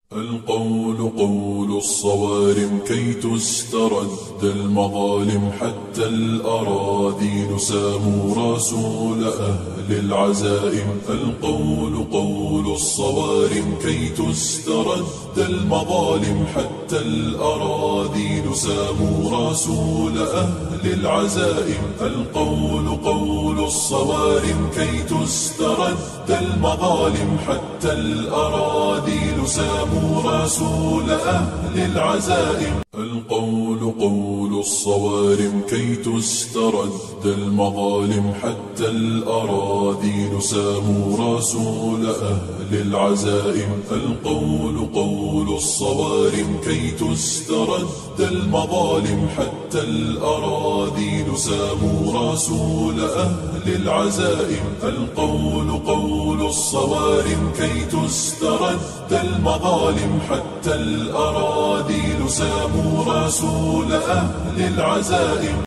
القول قول الصوارم كي تسترد المظالم، حتى الأراذيل ساموا رسول أهل العزائم. القول قول الصوارم كي تسترد المظالم، حتى الأراذيل ساموا رسول أهل العزائم. القول قول الصوارم كي تسترد المظالم، حتى الأراذيل ساموا رسول أهل العزائم. القول قول الصوارم كي تسترد المظالم، حتى الأراذيل ساموا رسول أهل العزائم. القول قول الصوارم كي تسترد المظالم، حتى الأراذيل ساموا رسول أهل العزائم. القول قول الصوارم كي تسترد المظالم، حتى الأراذيل ساموا رسول أهل العزائم.